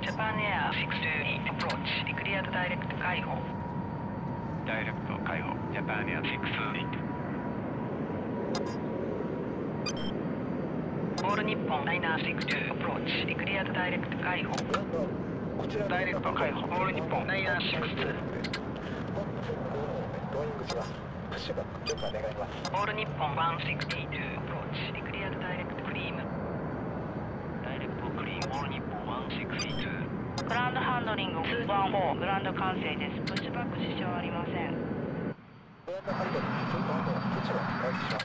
ジャパンエア628 approach declared direct 開放。 ダイレクト開放。ジャパンエア628。 オール日本962 approach declared direct 開放。ダイレクト開放。オール日本962。オール日本162 approach declared direct クリーム。ダイレクトクリーム。オール日本162。 グランドハンドリング214グランド完成です。プッシュバック支障ありません。 グランドハンドリング214プッシュバック開始します。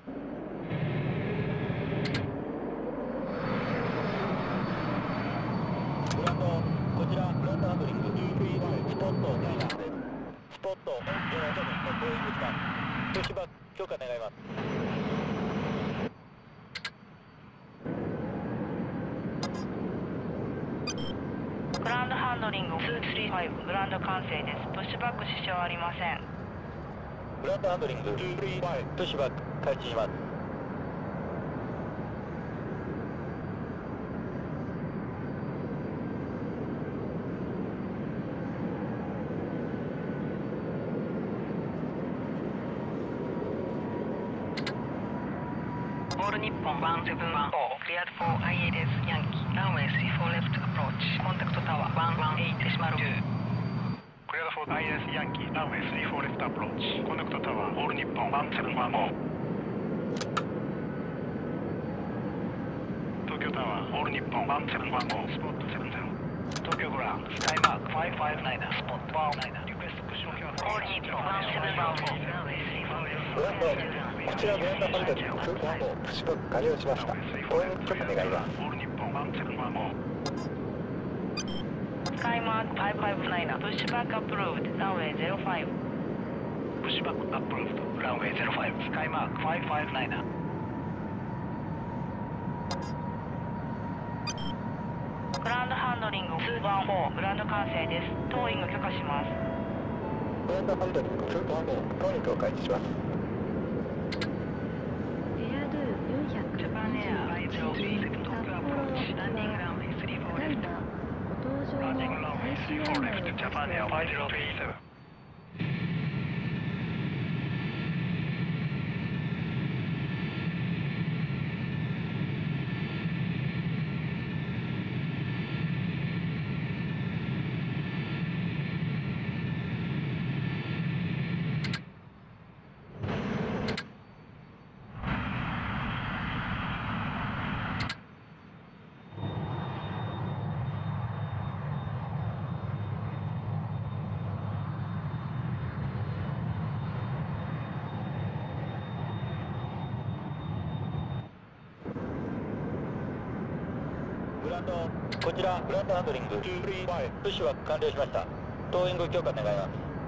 グランドこちらグランドハンドリング235スポットダイナーです。スポット本気の音のボーイング時間プッシュバック許可願います。 グランドハンドリング235グランド完成です。プッシュバック支障ありません。 グランドハンドリング235プッシュバック開始します。 オール日本1714 cleared for IAS ヤンキーランウェイ34 left approach コンタクトタワー118デシマル2。 クリアフォー IS ヤンキーランウェイ34レフトアプローチコネクトタワーオール日本1715。東京タワーオール日本1715スポット70。東京グランドスカイマーク559スポット19リクエストクッションオール日本1715ランウェイ34 グランドこちらグランドハンドリング215プッシュバック完了しました。応援許可願います。 オール日本1715。 スカイマーク559プッシュバックアップロードランウェイ05。 プッシュバックアップロードランウェイ05スカイマーク559。 グランドハンドリング214グランド完成です。トーイング許可します。 グランドハンドリング215トーイングを開始します。 ジャパンエア503東京アプローチランディングランウェイ34レフト。 ランディングランウェイ34レフトジャパンエア5037。 グランドこちらグランドハンドリング235プッシュバック完了しました。トーイング許可願います。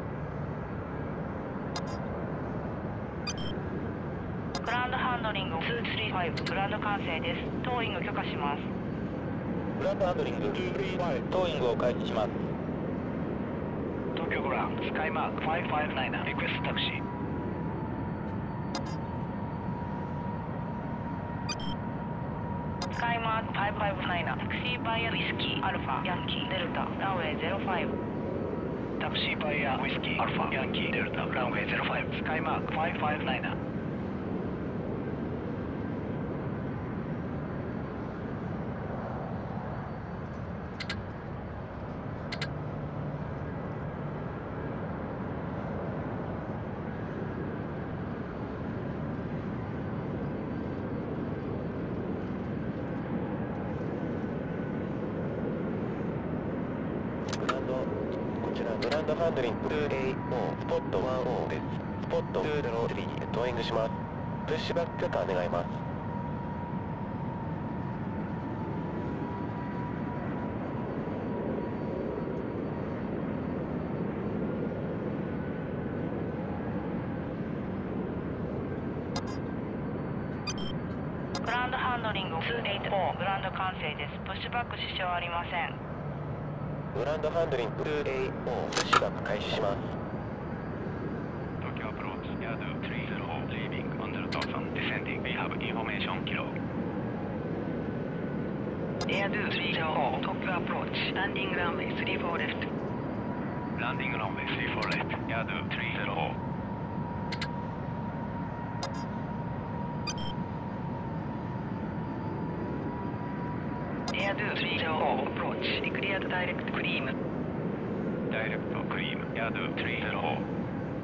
グランドハンドリング235グランド完成です。トーイング許可します。 グランドハンドリング235トーイングを開始します。 東京グランドスカイマーク559リクエストタクシー。 スカイマーク559タクシーバイアウイスキーアルファヤンキーデルタランウェイ05。 タクシーバイヤーウイスキーアルファヤンキーデルタランウェイ05スカイマーク559。 グランドハンドリング285スポット10です。スポット203トーイングします。プッシュバック許可願います。 グランドハンドリング284グランド完成です。プッシュバック支障ありません。 グランドハンドリング284プッシュバック開始します。 東京アプローチヤード304 leaving on the Dawson descending we have information kilo。 エアドゥ3情報トップアプローチランディングランウェイ34レフトランディングランウェイ34レフトエアドゥ304 エアドゥ3情報アプローチリクリアドダイレクトクリームダイレクトクリームエアドゥ304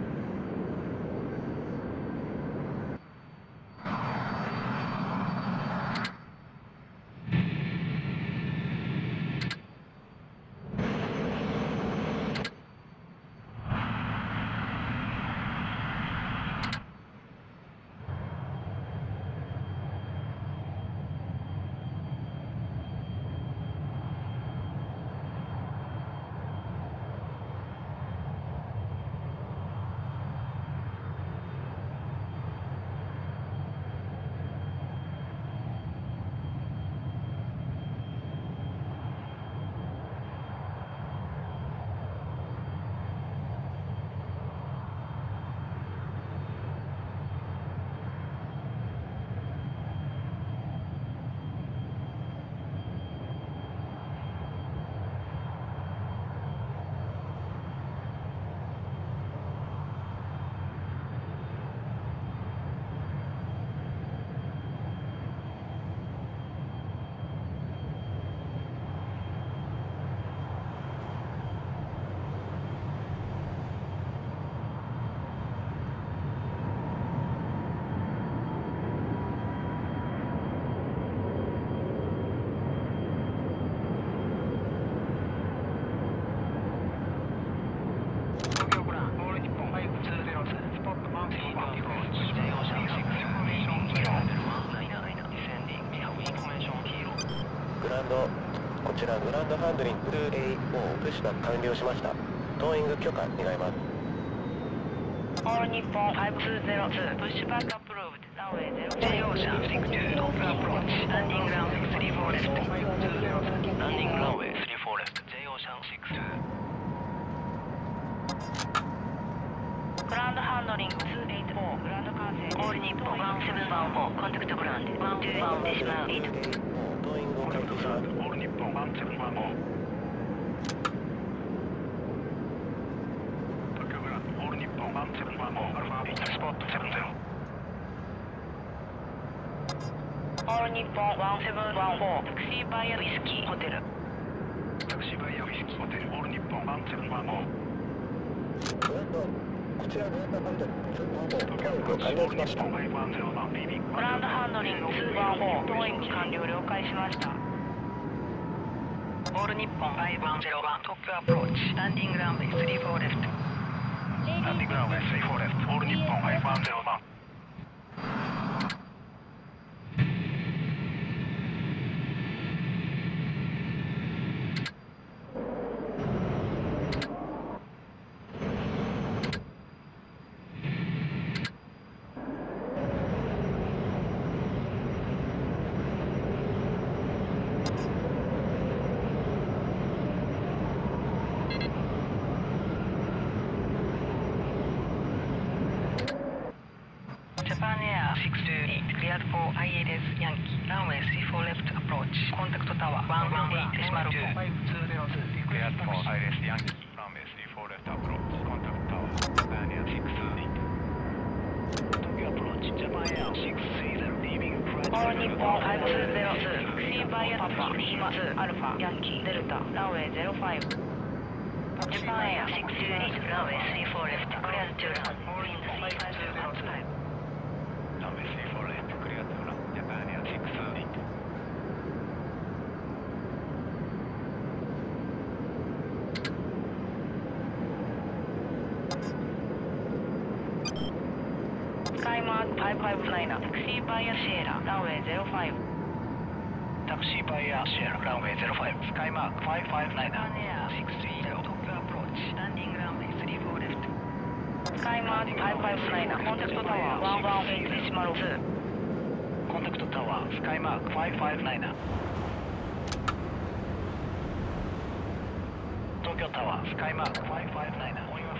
こちらグランドハンドリング 2AO プッシュバック完了しました。トーイング許可願います。 オール日本5202プッシュバックアプローブランウェイ 0オーシャン62トップアプローチランディングランウェイ34レフトランディングランウェイ34レフト J オーシャン62 グランドハンドリング284グランド完成オール日本1714コンタクトグランド121デシマル8 トーイングを開始します。 オール日本1714東京グランドオール日本1714アルファ8スポット70 オール日本1714タクシーバイアウイスキーホテルタクシーバイアウイスキーホテルオール日本1714 こちらグランドハンドリング東京 214完了しました。 グランドハンドリング214トーイング完了了解しました。 オール日本5101トップアプローチランディングランウェイ34レフトランディングランウェイ34レフトオール日本5101 Japan Air 628 cleared for IAS Yankee runway 34 left approach contact tower 118.2 cleared for IAS Yankee runway 34 left approach contact tower Japan Air 628 Tokyo approach Japan Air 630 leaving right オール日本5202タクシーバイアパパリーマ2アルファヤンキーデルタランウェイ05 Japan Air 628 runway 34 left cleared to run all in the 3505 runway 34 left cleared to run Japan Air 628 スカイマーク559タクシーバイアシエラランウェイ05 タクシーバイアシエラランウェイ05スカイマーク559 Japan Air 630 top approach landing runway 34 left スカイマーク559コンタクトタワー118デシマル2 コンタクトタワースカイマーク559東京タワースカイマーク559 On your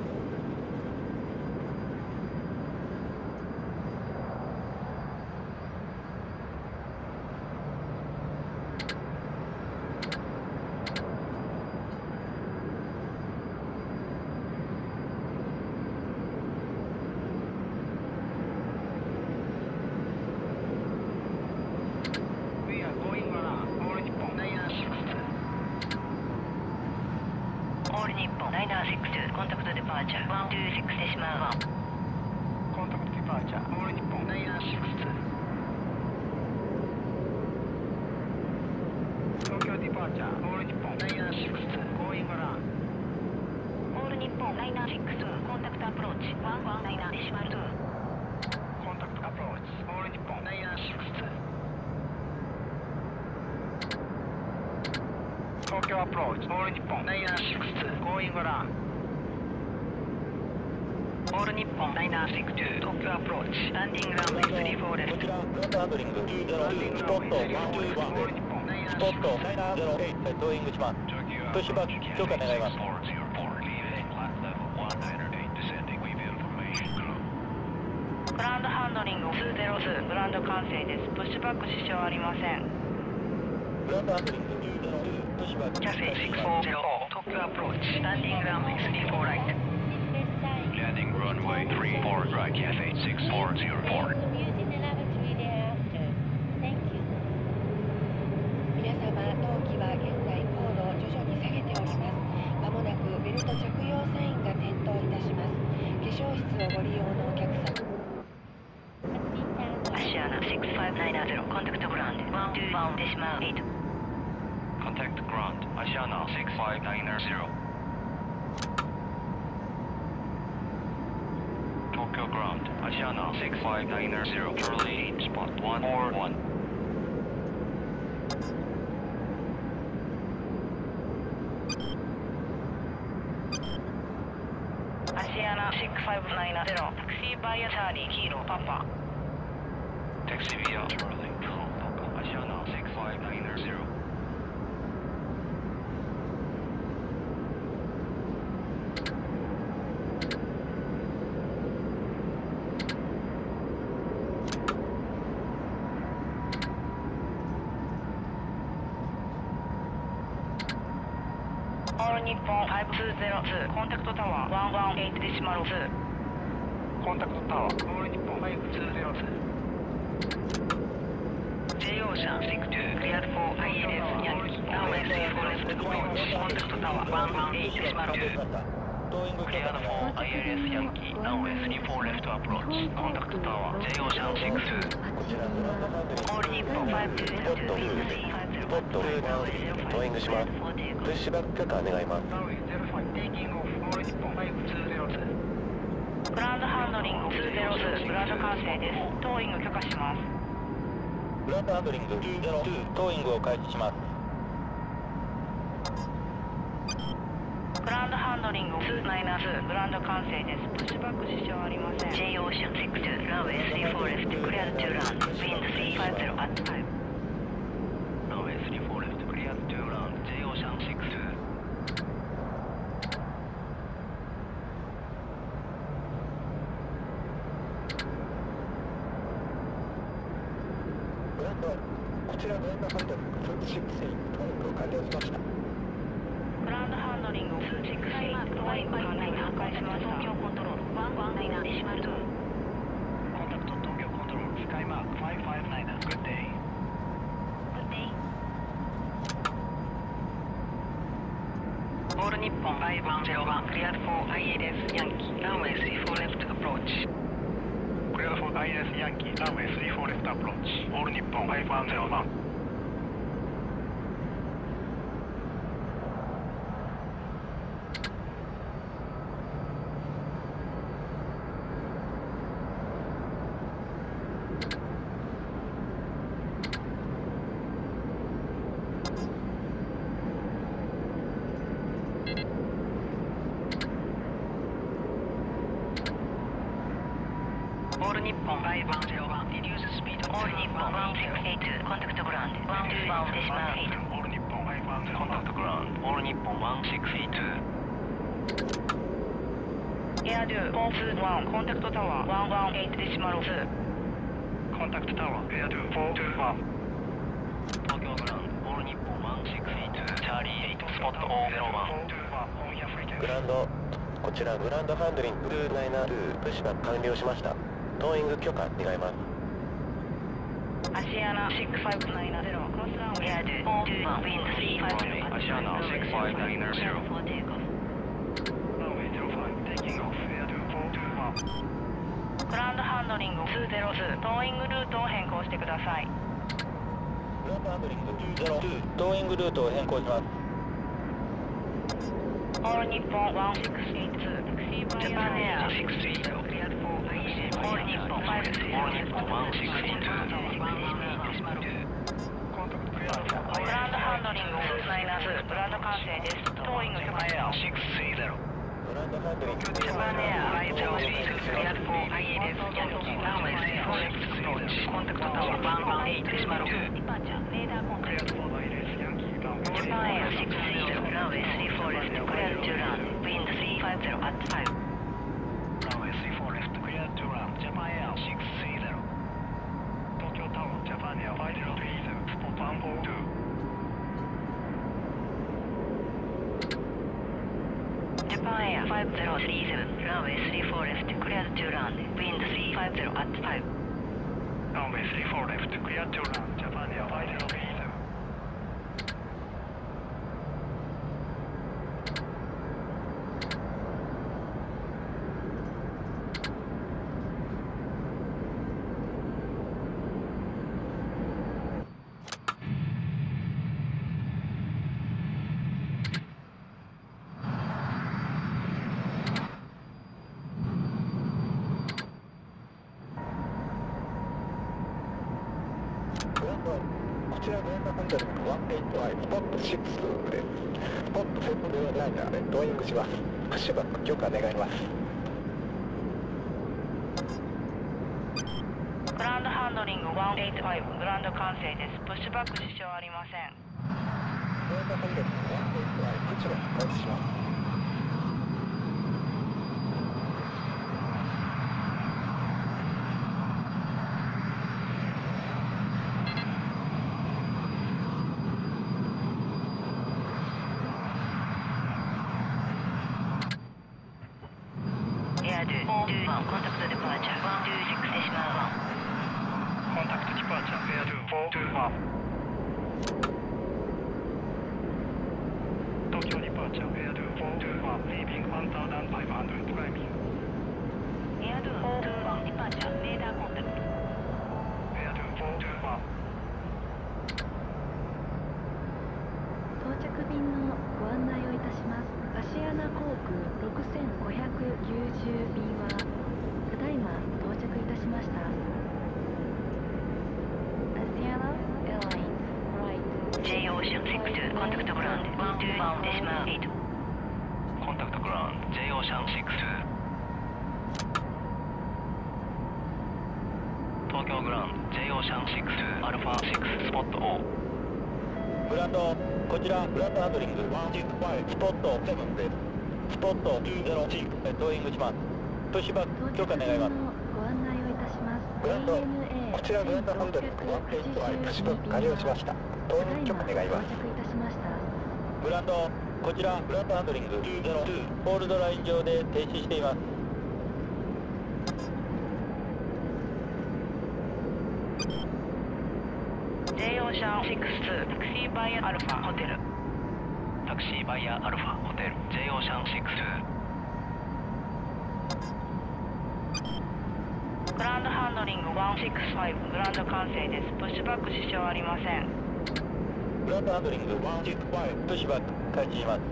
オール日本962 コンタクトデパーチャー126デシマル1 コンタクトデパーチャーオール日本962東京デパーチャーオール日本962ゴーイングランオール日本962コンタクトアプローチ119デシマル2 コンタクトアプローチオール日本962東京アプローチオール日本962ゴーイングランオール日本962東京アプローチスタンディングランウェイ34レフトこちらグランドハンドリング02スポット111スポット908セットイングします。プッシュバック許可願います。 グランドハンドリング202グランド完成です。プッシュバック支障ありません。 グランドハンドリング202プッシュバックキャセイ6404東京アプローチスタンディングランウェイ34ライト Landing runway 34 right, Cathay 6404. 皆様、当機は現在高度を徐々に下げております。まもなくベルト着用サインが点灯いたします。化粧室をご利用のお客様。 アシアナ6590コンタクトグランド121デシマル8 Contact ground, Asiana 6590. Tokyo ground, Asiana 6590, Charlie 8, spot 141. アシアナ6590タクシーバイアチャーリーキーロパパ Taxi via Charlie, Asiana 6590. All 日本5202コンタクトタワー118デシマル2 コンタクトタワーオール日本5202 J オーシャン62 cleared for ILS ヤンキーランウェイ34レフトアプローチコンタクトタワー118デシマル2 Cleared for ILS ヤンキーランウェイ34レフトアプローチコンタクトタワー J オーシャン62 こちらグランドハンドリングオール日本5202 スポット2トーイングします。プッシュバック許可願います。 ランウェイ05テイキングオフオール日本5202 グランドハンドリング202グランド完成です。トーイング許可します。 グランドハンドリング02トーイングを開始します。 グランドハンドリング292グランド完成です。プッシュバック支障ありません。 J オーシャン62ランウェイ34レフト cleared to land wind 350 at 5ランウェイ34レフト cleared to land J オーシャン62 こちらグランドハンドリング268トーイングを完了しました。 グランドハンドリング268トーイング完了破壊しました。東京コントロール119デシマル2 コンタクト東京コントロールスカイマーク559 Good day Good day オール日本5101 cleared for ILS ヤンキーランウェイ34レフトアプローチクリアフォー ILS ヤンキーランウェイ34レフトアプローチオール日本5101 オール日本5101 reduce speed オール日本1682コンタクトグランド121デシマル8 オール日本5101 コンタクトグラウンドオール日本1682 エアドゥ421コンタクトタワー118デシマル2 コンタクトタワーエアドゥ421 東京グラウンドオール日本1682チャーリー8スポット001 グランドこちらグランドハンドリング292プッシュバック完了しました。トーイング許可願います。 アシアナ6590クロスランウェイエアドゥ421ウィンド350 Asiana 6590. グランドハンドリング202、トーイングルートを変更してください。 グランドハンドリング202、トーイングルートを変更します。 All Nippon 1682、Japan Air 630、All Nippon 530、 All Nippon 162. グランドハンドリング292、グランド完成です。トーイング Japan Air 630. グランドハンドリング Japan Air 503 cleared for IAS Yankee runway 34 left approach contact tower 118.2 Departure レーダーコンタクト。 Japan Air 630 runway 34 left cleared to run wind 350 at 5 Runway 34 left cleared to run. Japan Air 630. Tokyo Tower, Japan Air 5030, spot 142. Japan Air 5037 runway 34 left cleared to run wind 350 at 5 Runway 34 left cleared to run. Japan Air 5030. こちらグランドハンドリング185スポット6です。スポット7ではライナーでトーイングします。プッシュバック許可願います。 グランドハンドリング185、グランド完成です。プッシュバック支障ありません。 グランドハンドリング185プッシュバック開始します。 Contact departure 126.1 Contact departure Air 421. Tokyo departure Air 421, leaving 1500 climbing. エアドゥ421、ディパーチャーレーダーコンタクト。 Air 421. 到着便のご案内をいたします。アシアナ航空6590便はただいま到着いたしました。Asiana Airlines Flight J Ocean 62 contact ground 121.8 Contact ground J Ocean 62. Tokyo ground J Ocean 62 Alpha 6 spot O. グランド、こちらグランドハンドリング165スポット7です。スポット206トーイングします。プッシュバック許可願います。 ご案内をいたします。 グランド、こちらグランドハンドリング185プッシュバック完了しました。トーイング許可願います。 到着いたしました。 グランド、こちらグランドハンドリング202ホールドライン上で停止しています。 J Ocean 62、タクシーバイアアルファホテル。 タクシーバイヤーアルファホテル J Ocean 62. グランドハンドリング165、グランド完成です。プッシュバック支障ありません。 グランドハンドリング165プッシュバック開始します。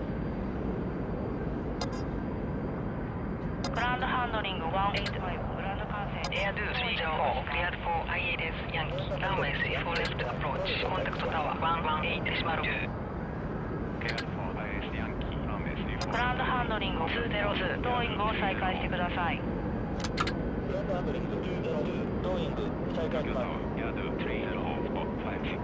グランドハンドリング185、グランド完成です。 Air 234 cleared for IAS Yankee runway 34 left approach contact tower 118.2 Cleared for IAS Yankee, runway 34. グランドハンドリング202、トーイングを再開してください。 グランドハンドリング202トーイング再開し Tokyo ます。 Tower, Air 304, spot 56.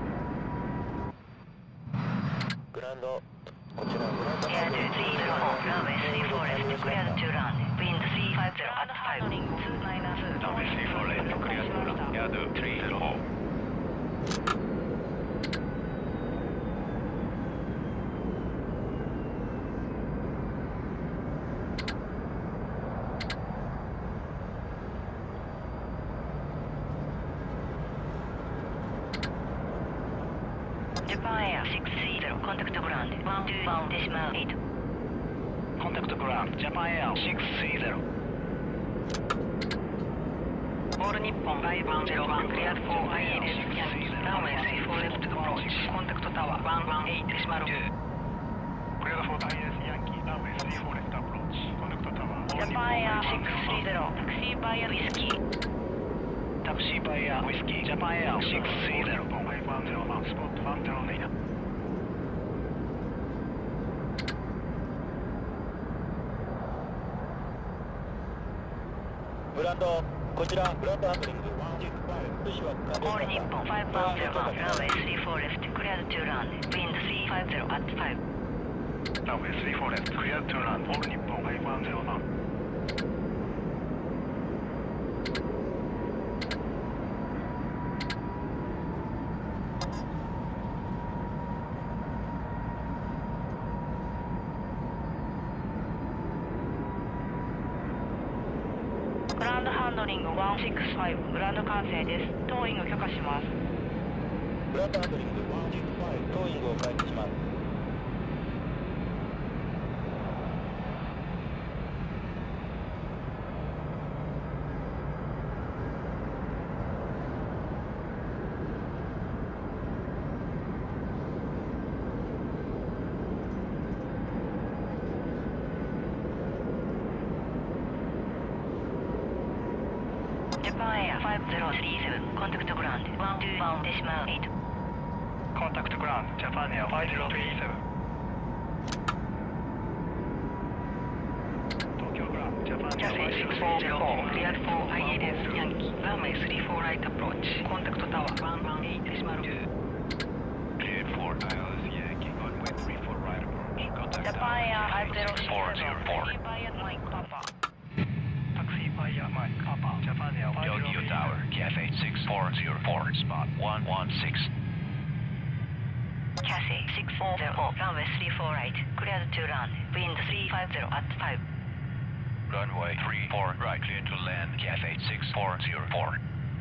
グランド、こちらグランド Air 234 runway 34 left cleared to run wind 350 グラン at ドハンド 5 リング292、 Runway 34 left cleared to run. Air 304. ジャパンエア630コンタクトグラウンド121.8 Contact ground, Japan Air 630. オール日本501クリア4 IA です。ヤンキーランウェイ34レフトアプローチコンタクトタワー118デシマル2。 クリア4 IS ヤンキーランウェイ34レフトアプローチコンタクトタワージャパンエア630タクシーバイアウィスキータクシーバイヤーウイスキージャパンエア630本5101スポット109 グランドこちらグランドハンドリングプッシュバック完了オール日本501ランウェイ34レフトクリアド2ランウィンド350 at 5 ランウェイ34レフトクリア2ランオール日本5101 グランドハンドリング165グランド完成です。トーイング許可します。 グランドハンドリング165トーイングを開始します。 ジャパンエア5037コンタクトグランド121デシマル8 コンタクトグランドジャパンエア5037東京グランドジャパンエア 640クリア4 IA です。ヤンキーランウェイ34ライトアプローチコンタクトタワー118デシマル2。 Cleared for ILS Yankee runway 34 right approach. ジ Contact ャパンエア tower 5037 404. バイアマイクパパタクシーバイヤーマイクパパジャパンエア Tokyo Tower, Cafe 6404, spot 116. キャシー640ランウェイ34ライトクリアド2ランウィンド350 at 5 Runway 34 right, clear to land, Cafe 6404.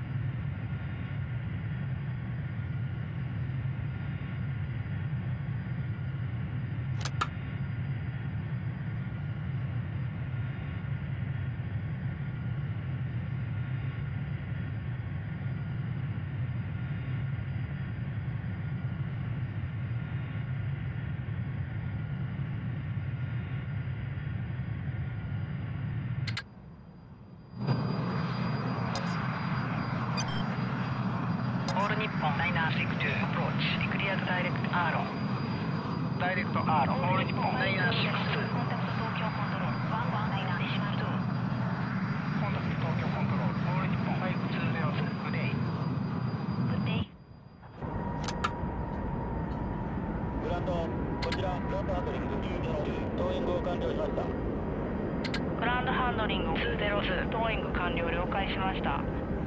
オール日本962アプローチクリアドダイレクトアーロンダイレクトアーロンオール日本コンタクト東京コントロール119デシマル2 コンタクト東京コントロールオール日本5202グレイグッデイグランドこちらグランドハンドリングトーイングを完了しました。 グランドハンドリング202トーイング完了了解しました。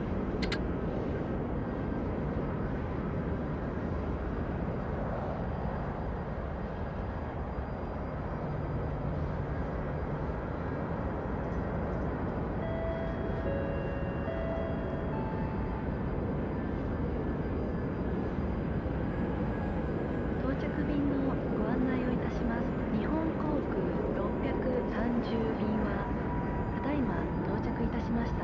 到着便のご案内をいたします。日本航空630便はただいま到着いたしました。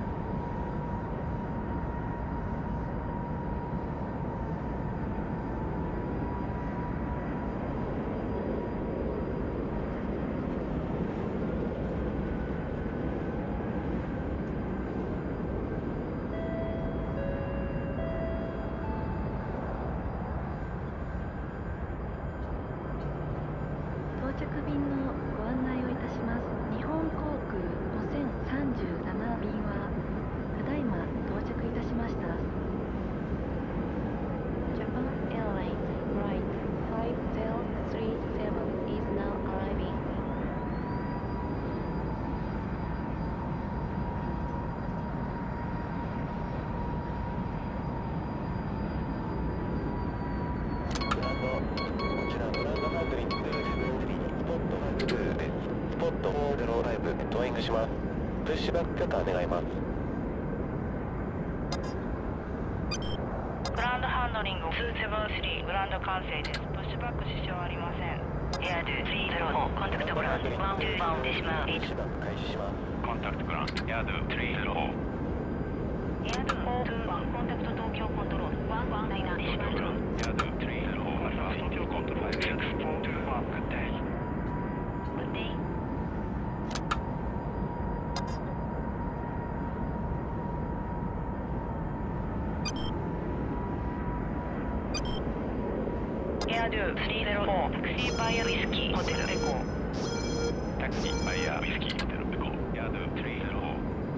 到着便のご案内をいたします。日本航空5037便はただいま到着いたしました。Japan Airlines Flight 5037 is now arriving. グランドこちらグランドハンドリングスポット405トーイングします。プッシュバック許可願います。 グランドハンドリング273グランド完成です。プッシュバック支障ありません。エアドゥ304コンタクトグランド121デシマル8 プッシュバック開始します。 コン Contact ground. Yadu 304. エアド421コンタクト東京コントロール119デシマル2 Yadu 304. Alpha. Tokyo Control 6421. Good day. Good day. エアドゥ304タクシーバイアウィスキーホテルエコー Taxi via Whiskey Hotel Echo. Yadu 304.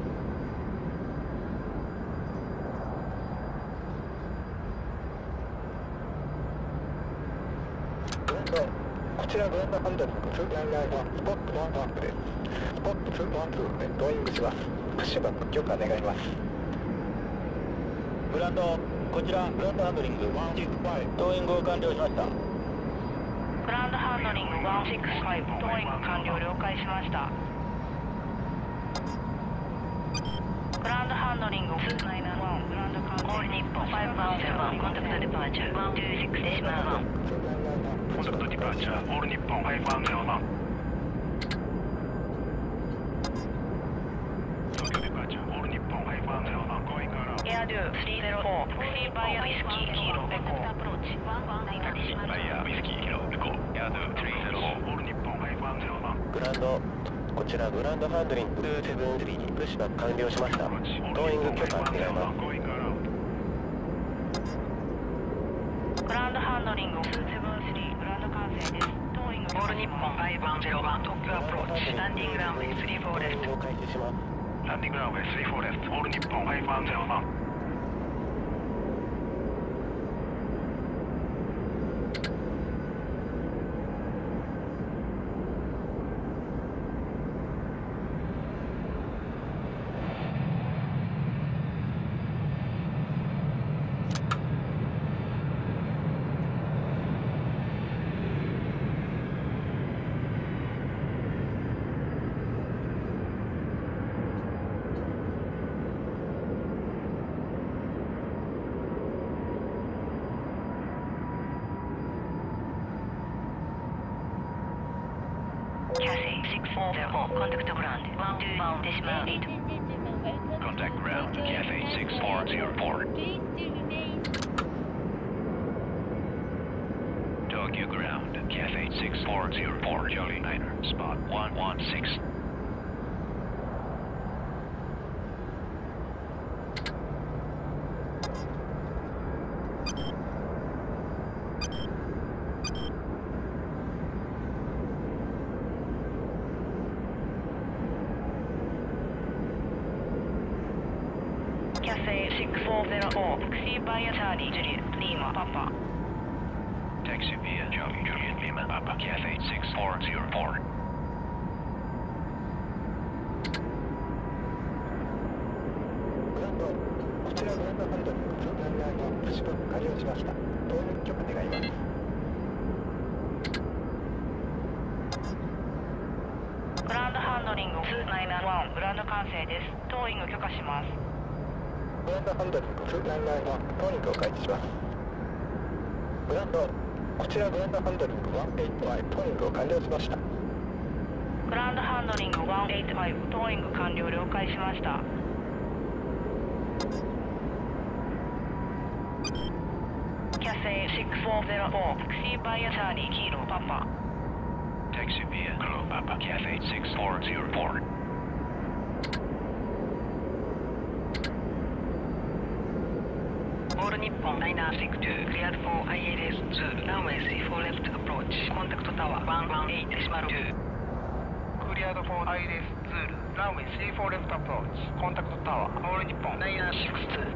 グランド、こちらグランドハンドリング2ライナー1スポット11です。スポット212でトーイングします。プッシュバック許可願います。グランド、こちらグランドハンドリング165トーイングを完了しました。 グランドハンドリング165トーイング完了了解しました。グランドハンドリング291グランドカンオール日本510コンタクトデパーチャー126デシマル1 Contact departure. All Nippon 5101. Tokyo departure. All Nippon 5101. Going around. エアドゥ304タクシーバイアウィスキーキーロエコーアプローチ119デシマル Via Whiskey Kilo Echo. Yadu 304. All Nippon 5101. グランド、こちらグランドハンドリング273プッシュバック完了しました。トーイング許可願います。 Going around. グランドハンドリング273グランド完成です。トーイングオール日本5101東京アプローチランディングランウェイ34レフトを開始します。 Landing runway 34 left. All Nippon 5101. キャセイ640コンタクトグランド121デシマル8 Contact ground. Cafe 6404. Tokyo ground. Cafe 6404. Jolly Niner. Spot 116. Cafe 6404タクシーバイアチャーリージュリエットリーマパパ Taxi via Jolly Juliet Lima Papa Cafe 6404. グランド、こちらグランドハンドリング2ライナー1プッシュバック完了しました。トーイング許可願います。 グランドハンドリング291グランド完成です。トーイング許可します。 グランドハンドリング2ライナー1トーイングを開始します。グランド、こちらグランドハンドリング185トーイングを完了しました。 グランドハンドリング185トーイング完了了解しました。キャセイ6404タクシーバイアチャーリーキーロパパ Taxi via Kilo Papa Cafe 6404. オール日本962 cleared for ILS2 ランウェイ34 left approach コンタクトタワー118デシマル2 Cleared for ILS Zulu. Runway 34 left approach. Contact tower. All Nippon 962.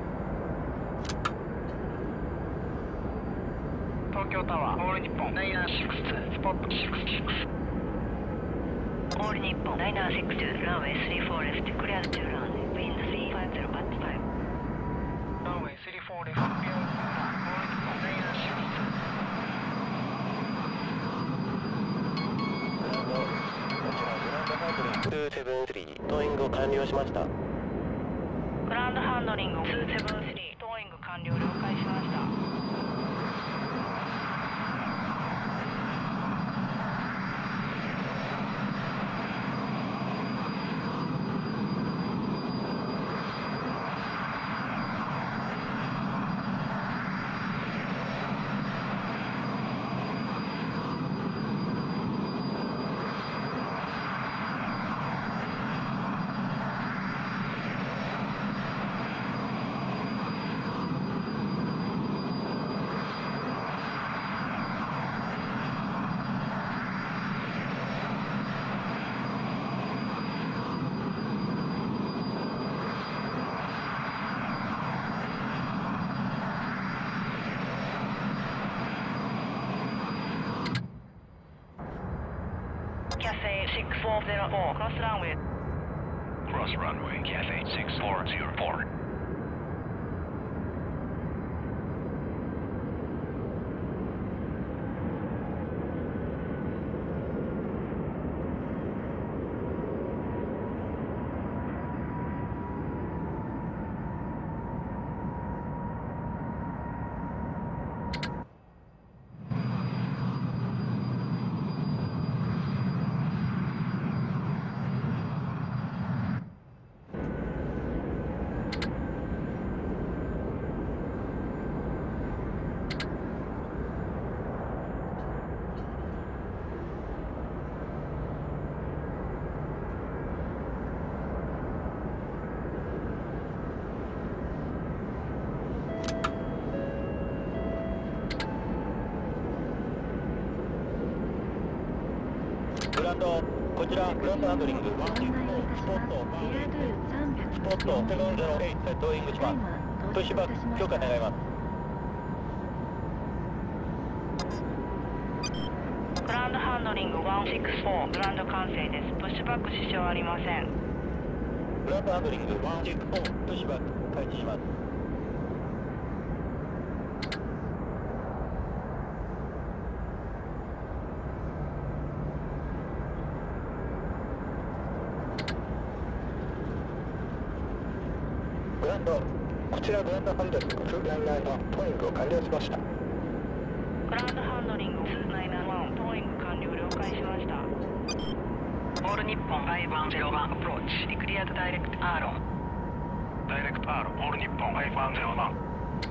Tokyo Tower. All Nippon 962. Spot 66. オール日本962ランウェイ34レフトクリア2ランウェイウィンド350バット5 Runway 34 left. Clear 2 run. All Nippon 962. 273トーイングを完了しました。 グランドハンドリング273トーイング完了了解しました。 Cathay 6404, cross runway. Cross runway, Cathay 6404. グランド、こちらグランドハンドリング、スポット、708、トーイングします。プッシュバック、許可願います。 グランドハンドリング164、グランド完成です。プッシュバック支障ありません。 グランドハンドリング164、プッシュバック、開始します。 グランド、こちらグランドハンドリング2ランナーのトーイングを完了しました。 グランドハンドリング291、トーイング完了了解しました。 オール日本5101アプローチ、リクリアードダイレクトアーロン。 ダイレクトアーロン、オール日本5101。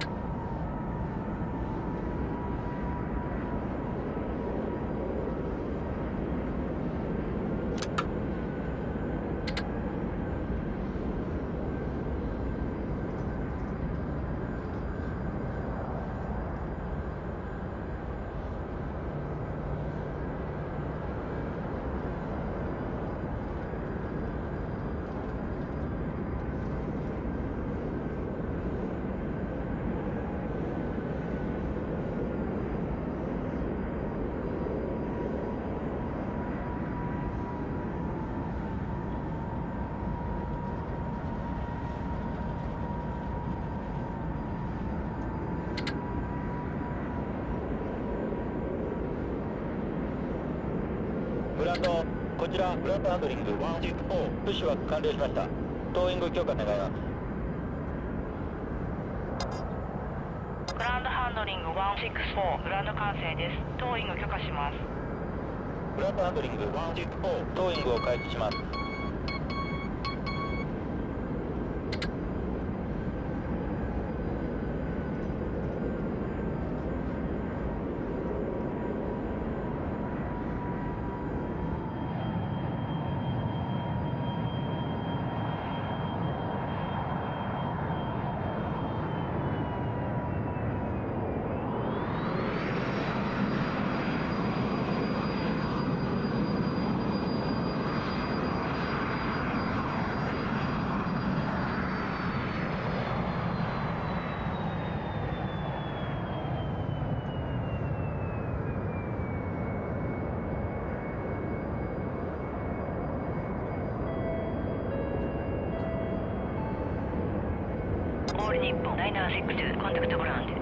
グランド、こちらグランドハンドリング164、プッシュバック完了しました。トーイング許可願います。 グランドハンドリング164、グランド完成です。トーイング許可します。 グランドハンドリング164、トーイングを開始します。 オール日本962、コンタクトグラウンド。